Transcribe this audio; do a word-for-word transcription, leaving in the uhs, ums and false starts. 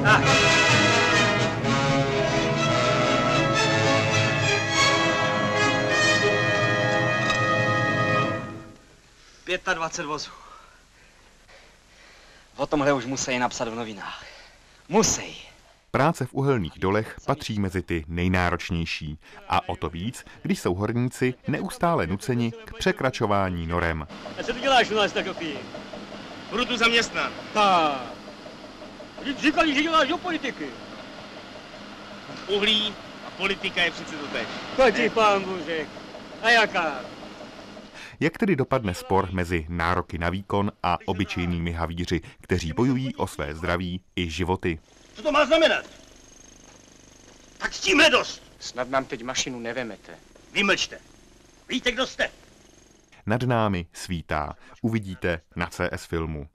dvacet pět vozů. O tomhle už musí napsat v novinách. Musí. Práce v uhelných dolech patří mezi ty nejnáročnější. A o to víc, když jsou horníci neustále nuceni k překračování norem. A co ty děláš u nás tak opí? Budu tu zaměstnán. Tak. Vždyť říkali, že děláš do politiky. Uhlí a politika je přece to tež. Chodí pán Bůžek. A jaká? Jak tedy dopadne spor mezi nároky na výkon a obyčejnými havíři, kteří bojují o své zdraví i životy? Co to má znamenat? Tak s tímhle dost. Snad nám teď mašinu nevemete. Vymlčte. Víte, kdo jste? Nad námi svítá. Uvidíte na C S Filmu.